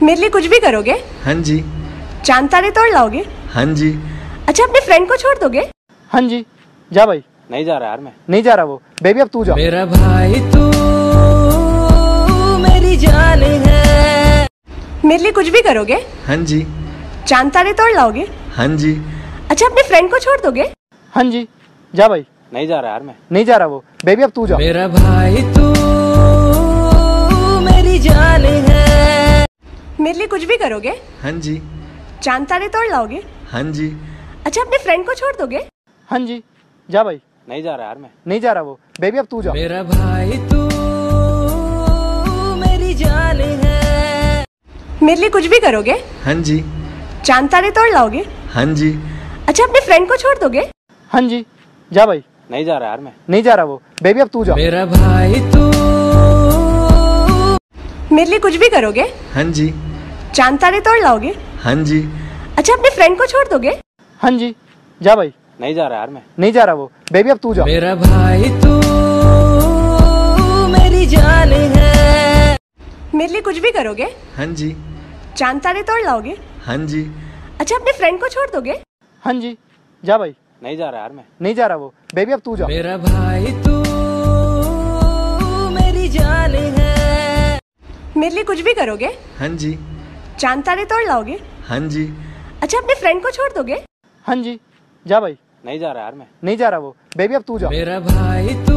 मेरे लिए कुछ भी करोगे? हाँ जी। चांद तारे तोड़ लाओगे? हाँ जी। अच्छा, अपने फ्रेंड को छोड़ दोगे? हाँ जी। जा भाई। नहीं जा रहा यार, मैं नहीं जा रहा वो। बेबी अब तू जा। मेरा भाई तू मेरी जान है। मेरे लिए कुछ भी करोगे? हाँ जी। चांद तारे तोड़ लाओगे? हाँ जी। अच्छा, अपने फ्रेंड को छोड़ दोगे? हाँ जी। जा भाई। नहीं जा रहा यार, मैं नहीं जा रहा वो। बेबी अब तू जा। मेरा भाई तू मेरी जान है। मेरे लिए कुछ भी करोगे? हाँ जी। चांद तारे तोड़ लाओगे? हाँ जी। अच्छा, अपने फ्रेंड को छोड़ दोगे? हाँ जी। जा भाई। नहीं जा रहा यार, मैं नहीं जा रहा वो। बेबी अब तू जा। मेरा भाई तू मेरी जान है। मेरे लिए कुछ भी करोगे? हाँ जी। चांद तारे तोड़ लाओगे? हाँ जी। अच्छा, अपने फ्रेंड को छोड़ दोगे? हाँ जी। जा भाई। नहीं जा रहा यार, मैं नहीं जा रहा वो। बेबी अब तू जा। मेरा भाई तू मेरे लिए कुछ भी करोगे? हाँ जी। चांद तारे तोड़ लाओगे? हाँ जी। अच्छा, अपने फ्रेंड को छोड़ दोगे? हाँ जी। जा भाई। नहीं जा रहा यार, मैं नहीं जा रहा वो। बेबी अब तू जा। मेरा भाई तू मेरी जान है। मेरे लिए कुछ भी करोगे? हाँ जी। चांद तारे तोड़ लाओगे? हाँ जी। अच्छा, अपने फ्रेंड को छोड़ दोगे? हाँ जी। जा भाई। नहीं जा रहा यार, मैं नहीं जा रहा वो। बेबी अब तू जा। मेरा भाई तू मेरी जान है। मेरे लिए कुछ भी करोगे? हाँ जी। चांद तारे तोड़ लाओगे? हाँ जी। अच्छा, अपने फ्रेंड को छोड़ दोगे? हाँ जी। जा भाई। नहीं जा रहा यार, मैं नहीं जा रहा वो। बेबी अब तू जा। मेरा भाई तू